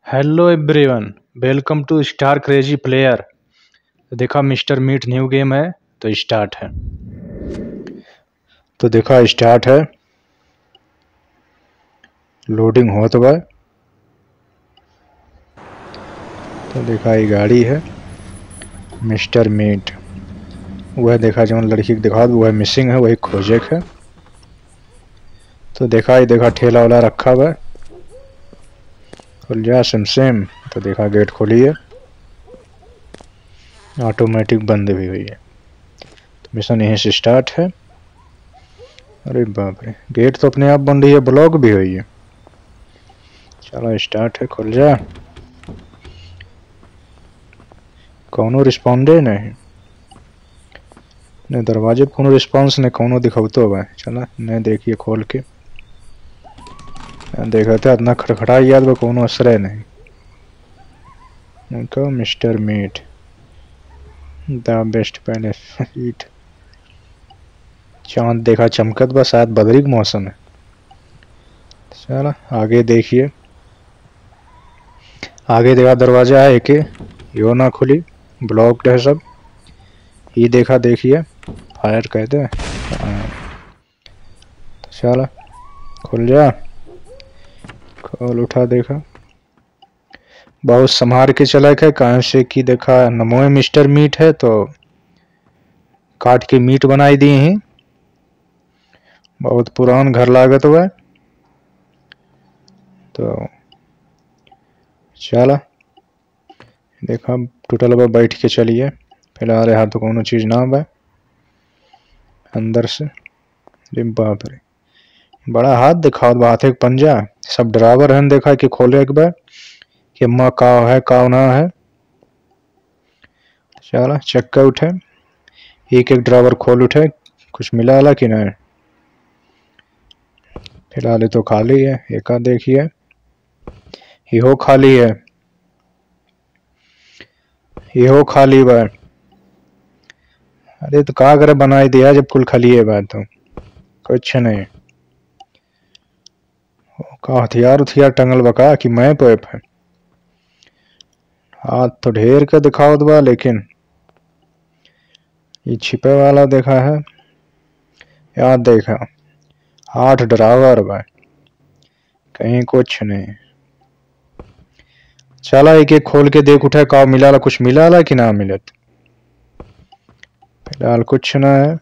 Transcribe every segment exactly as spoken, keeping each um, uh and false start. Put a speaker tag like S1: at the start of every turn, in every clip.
S1: Hello everyone, welcome to star crazy player. देखा mister meat new game है तो start है। तो देखा स्टार्ट है, लोडिंग हो तो भाई। तो देखा ये गाड़ी है मिस्टर मीट, वह देखा जो लड़की को दिखा वह मिसिंग है, वही खोजे है। तो देखा ये देखा ठेला वाला रखा हुआ है, खुल जा सिम सिम। तो देखा गेट खोली है, ऑटोमेटिक बंद भी हुई है। तो मिशन यहीं से स्टार्ट है। अरे बाप रे, गेट तो अपने आप बन रही है, ब्लॉक भी हुई है। चलो स्टार्ट है, खुल जा। कौनो रिस्पॉन्डे नहीं नहीं दरवाजे पे कोनो रिस्पॉन्स नहीं, कौनो दिखौतो बा। चला नहीं देखिए खोल के देखा था, इतना खड़खड़ा याद बा, कोनो असर नहीं। देखो mister meat the best benefit. चांद देखा चमकत बा, शायद बदरी का मौसम है। चला आगे देखिए, आगे देखा दरवाजा है एक, यो ना खुली, ब्लॉक्ड है सब। ये देखा देखिए फायर कहते हैं। चला खुल जा, खोल उठा। देखा बहुत संभार के चला है, कहाँ से कि देखा नमोए मिस्टर मीट है तो काट के मीट बनाई दिए हैं। बहुत पुरान घर लागत हुआ। तो चला देखा टूटल बा, बैठ के चलिए। फिलहाल यहाँ तो कोनो चीज ना बा अंदर से। बाप रे, बड़ा हाथ दिखाओ बा, हाथ एक पंजा। सब ड्राइवर हैं देखा कि खोले एक बार कि माँ काव है काव ना है। चला चक्का उठे, एक एक ड्राइवर खोल उठे, कुछ मिला ला कि नहीं। फिलहाल तो खाली है, एक आध देखिए यो खाली है, यो खाली बा। अरे तो का करे बनाई दिया जब कुल खाली है बात, तो कुछ नहीं। का हथियार उथियार टंगल बका कि मैं पैप है। हाथ तो ढेर का दिखावत बा, लेकिन ये छिपे वाला देखा है। याद देखा आठ ड्राइवर बा, कहीं कुछ नहीं। चला एक एक खोल के देख उठा, का मिला ला, कुछ मिला ला कि ना मिलत। फिलहाल कुछ ना है,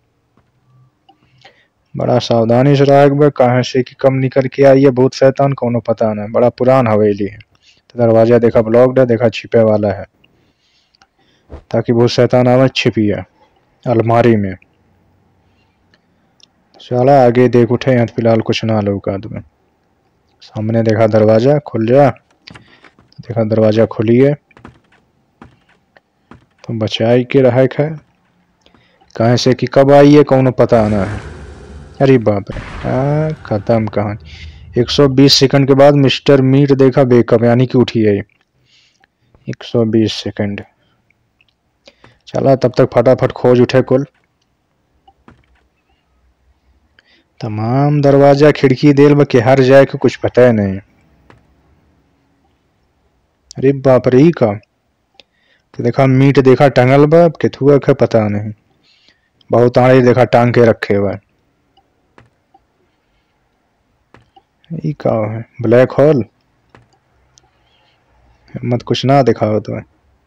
S1: बड़ा सावधानी से रहा, कहाँ से कि कम निकल के आई है भूत शैतान, कोनो पता नहीं। बड़ा पुरान हवेली है। तो दरवाजा देखा ब्लॉक्ड है, देखा छिपे वाला है ताकि भूत शैतान आवे छिपी है अलमारी में। चला आगे देख उठे, यहाँ फिलहाल कुछ ना लौका तुम्हें। सामने देखा दरवाजा खुल जा, देखा दरवाजा खुलिए। तो बचाई के रहा है, कहाँ से कि कब आई है कोनो पता ना है। अरे बाप रे, खत्म कहानी। एक सौ बीस सेकंड के बाद मिस्टर मीट देखा बेकअप, यानी कि उठी है एक सौ बीस सेकंड। चला तब तक फटाफट खोज उठे कुल तमाम दरवाजा खिड़की देल बा, के हर जाए के कुछ पता है नहीं। अरे बाप रे का, तो देखा मीट देखा टंगल बा, केथुआ के पता नहीं। बहुत आड़े देखा टांग के रखे हुआ। ये का है, ब्लैक होल। मत कुछ ना दिखाओ तो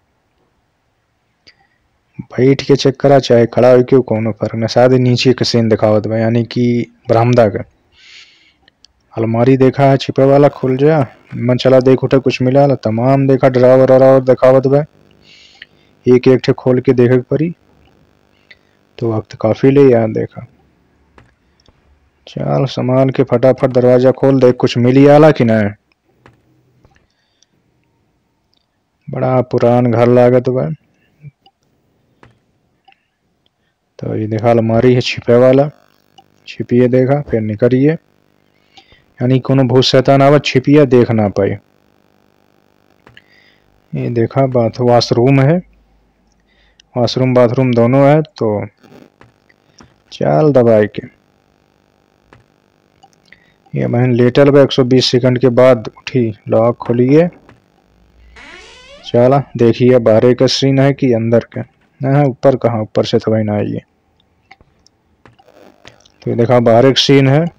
S1: बैठ के चेक करा, चाहे खड़ा हो क्यों कोनो फर्क ना। शायद नीचे का सीन दिखाओ तो यानी कि बरामदा का। अलमारी देखा है छिपे वाला, खुल जा। मन चला देख उठे, कुछ मिला ला। तमाम देखा ड्रावर और दिखावत बा, एक एक ठे खोल के देखे पड़ी। तो वक्त काफी ले याद देखा। चल संभाल के फटाफट दरवाजा खोल, देख कुछ मिली आला कि नहीं। बड़ा पुरान घर लागत बा। तो ये देखा अलमारी है छिपे वाला, छिपिए देखा फिर निकलिए, यानी कोनो भूत शैतान आवा छिपिया देख ना पाए। ये देखा बाथ वॉशरूम है, वॉशरूम बाथरूम दोनों है। तो चल दबाई के ये बहन लेटल बा, एक सौ बीस सेकंड के बाद उठी। लॉक खोलिए, चला देखिए बाहर का सीन है कि अंदर का। ना ऊपर कहाँ, ऊपर से तो भाई ना आइए। तो देखा बाहर एक सीन है,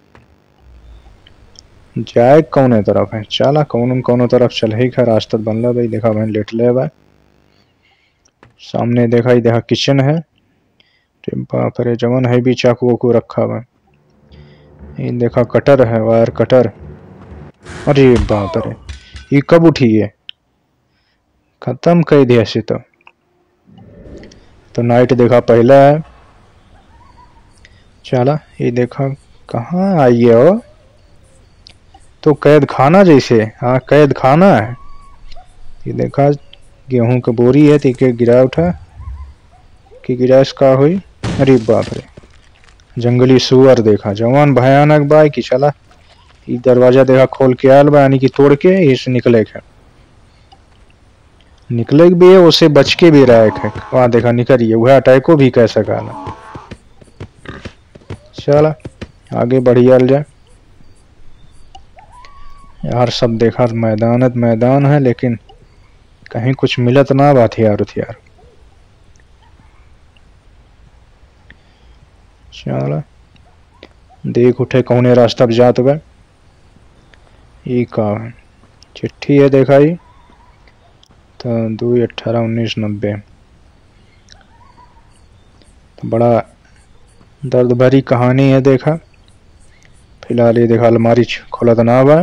S1: जाए कौन तरफ है। चला कौन कौन तरफ चल ही खा रास्ता बनला भाई। देखा भाई लेट ले भाई सामने। देखा ही देखा किचन है। बाप रे जवन है भी चाकू वाकू रखा हुआ। ये देखा कटर है, वायर कटर। अरे बाप रे ये कब उठी है, खत्म कर दिया से। तो तो नाइट देखा पहला है। चला ये देखा कहाँ आई है वो, तो कैद खाना जैसे। हाँ कैद खाना है। ये देखा गेहूं का बोरी है, तीके गिरा उठा कि गिरा इसका हुई। अरे बाप रे जंगली सुअर देखा जवान भयानक बा कि। चला ये दरवाजा देखा खोल के आल बा, यानी कि तोड़ के इस निकले है। निकले भी है उसे बच के भी रहा है। वहां देखा निकल रही है, वह अटैको भी कह सका ना। चला आगे बढ़िया जाए यार। सब देखा मैदान मैदान है, लेकिन कहीं कुछ मिलत ना बात यार हथियार। चला देख उठे कौने रास्ता पे जात बा। ये का है चिट्ठी है देखा ही तो दो अठारह उन्नीस नब्बे। तो बड़ा दर्द भरी कहानी है देखा। फिलहाल ये देखा अलमारी खुलत ना बा,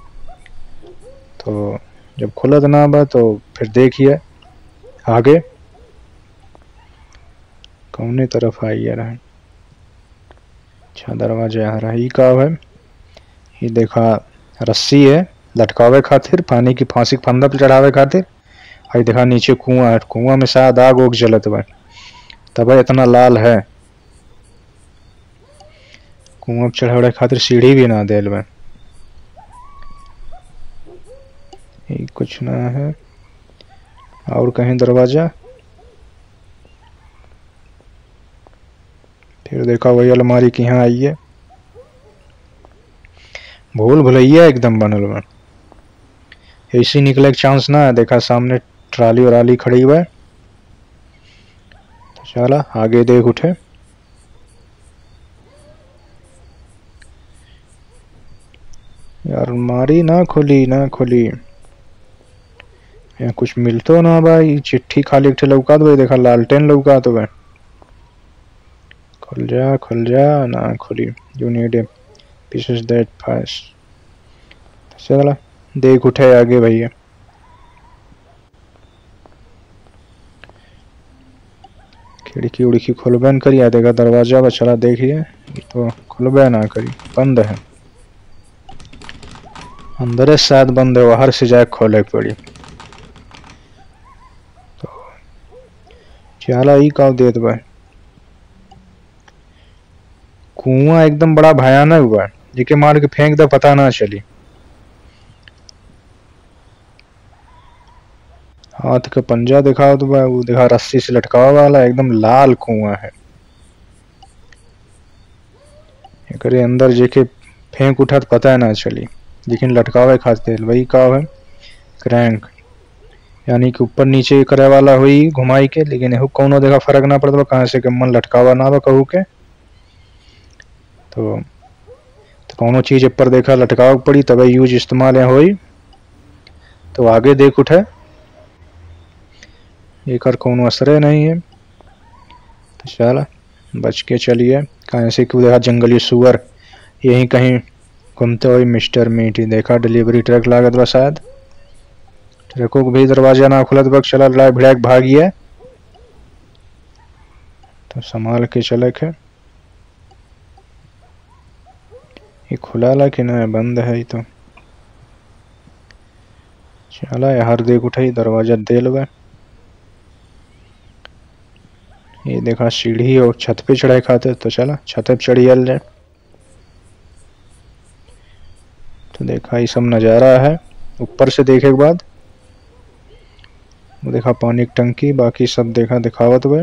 S1: तो जब खुलत ना बा तो फिर देखिए आगे कौने तरफ आई है रहा। अच्छा दरवाजा यहाँ रही का है। ये देखा रस्सी है लटकावे खातिर, पानी की फांसी के फंदा पे चढ़ावे खातिर। आई देखा नीचे कुआं है, कुआं में शायद आग उग जलत बा तब इतना लाल है। कुआं पे चढ़ावे खातिर सीढ़ी भी ना देल बा। ये कुछ ना है और कहीं दरवाजा। फिर देखा वही अलमारी की यहाँ आई है। भूल भुलैया एकदम बनल बा, ऐसी निकले के चांस ना है। देखा सामने ट्राली वराली खड़ी हुआ है। तो चला आगे देख उठे। यार अलमारी ना खुली ना खुली, यहाँ कुछ मिलतो ना भाई। चिट्ठी खाली एक लौका दो। देखा लालटेन लौका तो भाई। खुल जा खुल जा ना खुली। You need a pieces that fast. चला देख उठे आगे भैया। खिड़की उड़की खुलबे न करी। देखा दरवाजा पर चला देखिए तो खुलबे ना करी, बंद है। अंदर शायद बंद है, बाहर से जाए खोले पड़ी। तो चला ही का देत भाई। कुआं एकदम बड़ा भयानक हुआ है, जिके मार के फेंक दे पता ना चली। हाथ का पंजा दिखाओ तो भाई, वो देखा रस्सी से लटकावा वाला एकदम लाल कुआं है। एकरे अंदर जेके फेंक उठा तो पता ना चली, लेकिन लटकावे खातिर वही का है क्रैंक, यानी कि ऊपर नीचे करे वाला हुई घुमाई के। लेकिन एहू कौनो देखा फर्क ना पड़ता कहाँ से मन लटकावा ना बा कहू के। तो, तो कौनो चीज ऊपर देखा लटकाव पड़ी तब यूज इस्तेमाल यहाँ हुई। तो आगे देख उठे एक कौनो असरे नहीं है। तो चला बच के चलिए, कहीं से क्यों देखा जंगली सुअर यहीं कहीं घूमते हुए। मिस्टर मीट देखा डिलीवरी ट्रक लागत बा शायद। ट्रकों को भी दरवाजा ना खुलत बा, चला लड़ा भिड़ाक भागिए। तो संभाल के चले के। ये खुला ला कि ना बंद है। तो चला यार देख उठे दरवाजा देल बा। ये देखा सीढ़ी और छत पे चढ़ाई खाते। तो चला छत पे चढ़ियल जाए। तो देखा ये सब नज़ारा है ऊपर से देखे के बाद। वो देखा पानी की टंकी, बाकी सब देखा दिखावत हुए।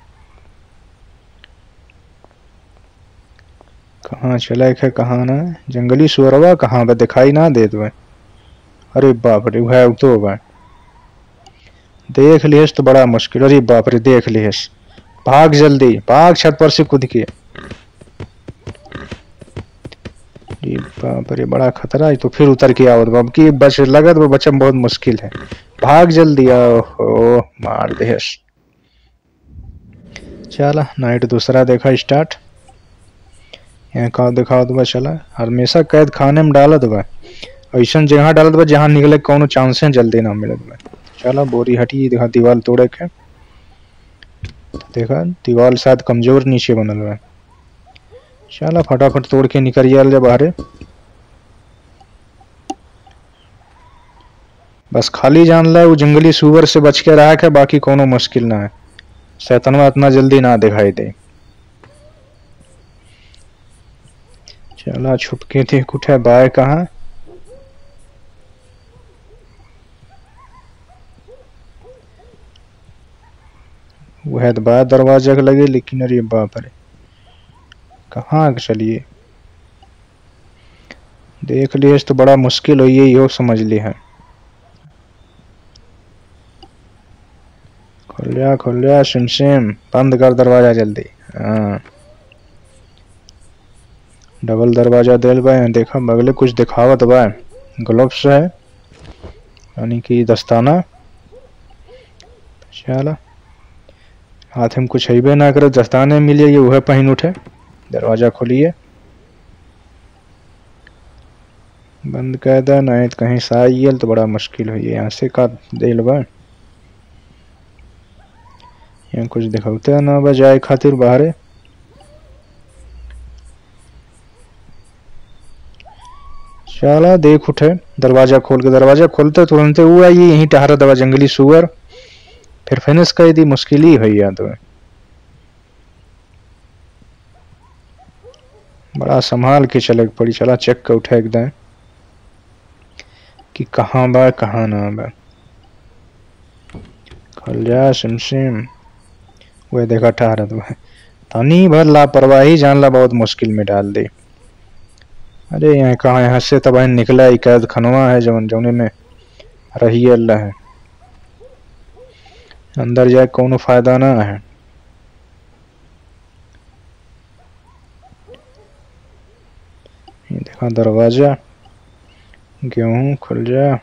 S1: कहाँ चला है कहाँ ना, जंगली सुअरवा कहाँ पे दिखाई ना देत हुए। अरे बाप रे वह तो बा। देख लियस तो बड़ा मुश्किल। अरे बाप रे, देख लियस। भाग जल्दी भाग, छत पर से कूद के। जी बाप रे, बड़ा खतरा है। तो फिर उतर के आओ अब की बच लगत वो बचम बहुत मुश्किल है। भाग जल्दी आओ। ओ मार देस। चला नाइट दूसरा देखा स्टार्ट। यहाँ का दिखाओ दबा। चला हमेशा कैद खाने में डालत बा, ऐसा जगह डालत बा जहाँ निकले कोनो चांस जल्दी ना मिलत बा। चला बोरी हटी, देखा दीवार तोड़े के। देखा दीवार शायद कमजोर नीचे बनल बा। चला फटाफट तोड़ के निकल जा बाहर। बस खाली जान ला वो जंगली सुअर से बच के रहा है, बाकी कोनो मुश्किल ना है। शैतानवा इतना जल्दी ना दिखाई दे। चला छुप के थे कुछ है बाय कहाँ। वह तो बाहर दरवाजा के लगे, लेकिन अरे बाप रे कहाँ चलिए। देख लिए तो बड़ा मुश्किल हो ये यो समझ ली है। खुल जा खुल जा सिमसिम, बंद कर दरवाजा जल्दी। हाँ डबल दरवाजा दिल बा। देखा बगले कुछ दिखावत बा, ग्लव्स है यानी कि दस्ताना। चला हाथ में कुछ हैबे ना करे, दस्ताने मिले ये वह पहन उठे। दरवाजा खोलिए, बंद कर दे नहीं तो कहीं से आइए तो बड़ा मुश्किल हो। यहाँ से का दिल बा, यहाँ कुछ दिखाते ना बजाय खातिर बाहर। चला देख उठे, दरवाजा खोल के। दरवाजा खोलते तुरंत वो आई यहीं टहरा दवा जंगली सुअर। फिर फिनिश कर दी, मुश्किल ही है याद है। बड़ा संभाल के चले पड़ी। चला चेक कर उठा एकदम कि कहाँ बा कहाँ ना बा। खुल जा सिमसिम। वह देखा ठहरा तो तनी भर लापरवाही जान ला बहुत मुश्किल में डाल दी। अरे यहाँ कहाँ, यहाँ से तब निकला ही कैद खनवा है जौन जौने में रही अल्लाह है। अंदर जाए कोनो फायदा ना है। ये देखा दरवाजा। गेहूं खुल जा।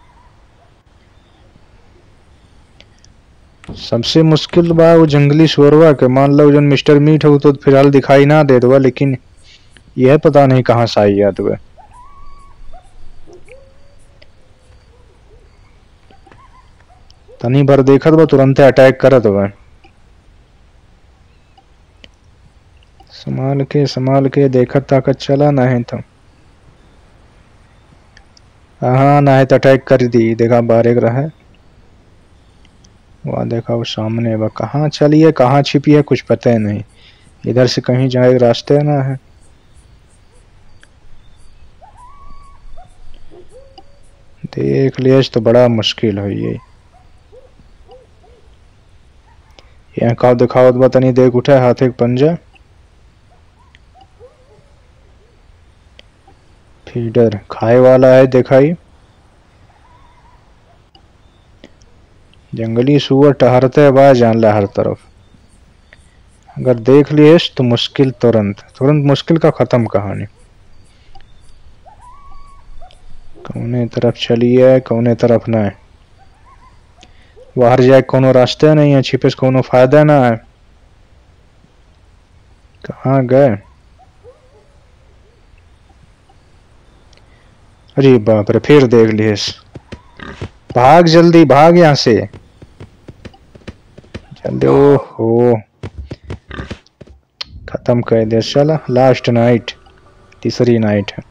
S1: सबसे मुश्किल बा वो जंगली सुअरवा के। मान लो जो मिस्टर मीट हो तो फिलहाल दिखाई ना दे दो, लेकिन यह पता नहीं कहाँ से आई याद हुआ। तनी भर देखत बा तुरंत अटैक करत बा। संभाल के संभाल के देखत ताकत चला ना है तो। हाँ ना है तो अटैक कर दी। देखा बाहर एक रहा है, वहाँ देखा वो सामने वह कहाँ चली है कहाँ छिपी है कुछ पता ही नहीं। इधर से कहीं जाए रास्ते ना है। देख लिया तो बड़ा मुश्किल है ये। यहाँ का दिखावत बता नहीं। देख उठा हाथ एक पंजा। फीडर खाए वाला है दिखाई। जंगली सुअर टहरते बा जान ला हर तरफ। अगर देख लिए तो मुश्किल तुरंत तुरंत मुश्किल का खत्म कहानी। कौने तरफ चलिए कौने तरफ ना है। बाहर जाए कोनो रास्ते नहीं है, छिपे से कोनो फायदा ना है। कहाँ गए। अरे बाप रे, फिर देख लिए। भाग जल्दी भाग यहाँ से जल्दी। ओहो खत्म कर दे। चला लास्ट नाइट, तीसरी नाइट है।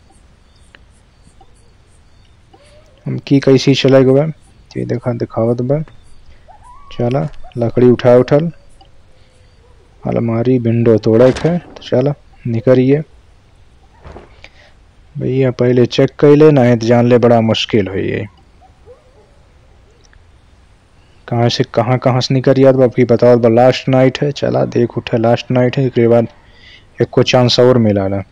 S1: हम की कैसी चले गए ये देखा दिखावत बा। चला लकड़ी उठा उठल, अलमारी विंडो तोड़े है। तो चला निकलिए भैया, पहले चेक कर ले ना है तो जान ले बड़ा मुश्किल हो ये। कहाँ से कहाँ कहाँ से निकल याद बाकी बताओ। बा लास्ट नाइट है। चला देख उठे लास्ट नाइट है, इसके बाद एक को चांस और मिला ना।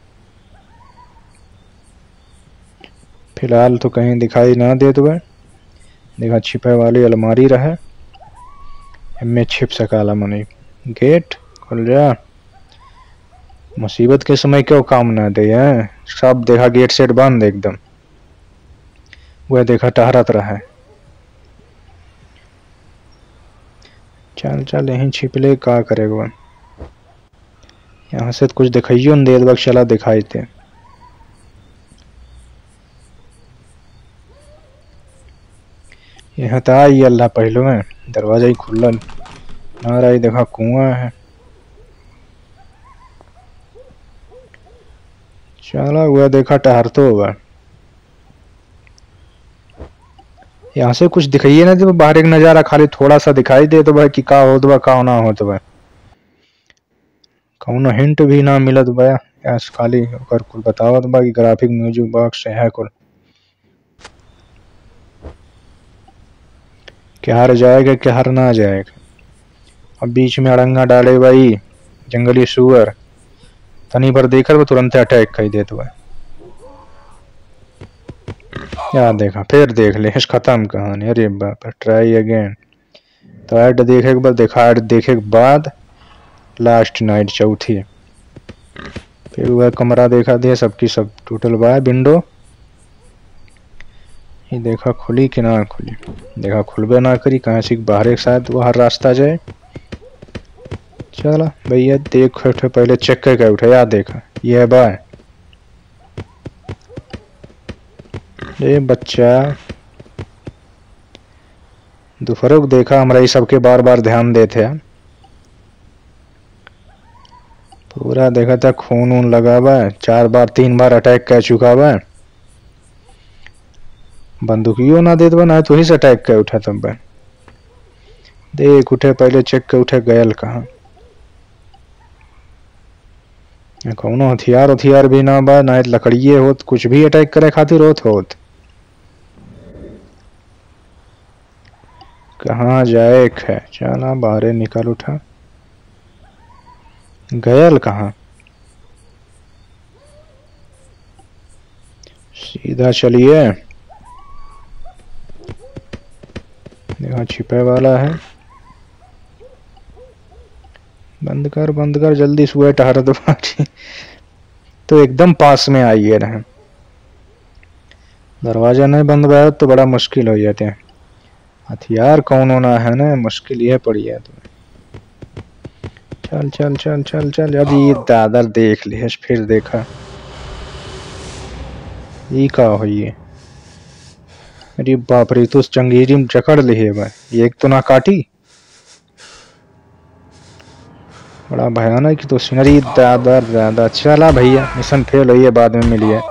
S1: फिलहाल तो कहीं दिखाई ना दे तो देखा छिपे वाली अलमारी रहे, इनमें छिप सकाला मनी। गेट खुल जा, मुसीबत के समय क्यों काम ना दे है। सब देखा गेट सेट बंद एकदम, वह देखा टहरत रहा। चल चल यहीं छिप ले, का करेगा यहाँ से तो कुछ दिखाइयो न दे, चला दिखाई थे। यहाँ तो आई अल्लाह पहलू में दरवाजा ही खुला ना रहा, देखा कुआं है। चला हुआ देखा टहर तो होगा, यहाँ से कुछ दिखाइए ना तो बाहर एक नजारा खाली थोड़ा सा दिखाई दे तो भाई कि का हो तो का ना हो तो भाई कौन हिंट भी ना मिलत बा। यास खाली ओकर कुल बतावत बा कि ग्राफिक म्यूजिक बॉक्स है कुल क्या जाएगा क्या ना जाएगा। अब बीच में अड़ंगा डाले भाई जंगली सुअर, तनी पर देखकर वो तुरंत अटैक कर देते भाई। यार देखा फिर देख ले खत्म कहानी। अरे बाप, ट्राई अगेन। तो ऐड देखे के बाद देखा, ऐड देखे के बाद लास्ट नाइट चौथी, फिर वह कमरा देखा दे सबकी सब टोटल बा विंडो। ये देखा खुली कि ना खुली, देखा खुलबे ना करी, कहाँ से बाहर एक साथ बाहर रास्ता जाए। चला भैया देख उठे पहले चेक करके उठे। यार देखा ये बा ये बच्चा दोपहर को देखा हमारा ये सबके बार बार ध्यान देते हैं। पूरा देखा था खून वून लगा हुआ है, चार बार तीन बार अटैक कर चुका हुआ है। बंदूकियों ना दे दो ना तो ही से अटैक कर उठा तब देख उठे पहले चेक कर उठे गयल कहाँ। कौनो हथियार हथियार भी ना बा, ना लकड़िए होत कुछ भी अटैक करे खातिर होत होत। कहाँ जाए है, चला बाहर निकल उठा। गयल कहाँ, सीधा चलिए। देखा छिपे वाला है, बंद कर बंद कर जल्दी सुबह टहर दो। तो एकदम पास में आइए रहे, दरवाजा नहीं बंद हुआ तो बड़ा मुश्किल हो जाते हैं। हथियार कौन होना है ना, मुश्किल ये पड़ी है तुम्हें। चल चल चल चल चल। अभी दादर देख ले फिर देखा ये का हो ये। अरे बाप रे, तो चंगेरी में जकड़ ले है भाई, एक तो ना काटी, बड़ा भयानक तो सीनरी। दादर दादा चला भैया, मिशन फेल हुई है, बाद में मिलिए।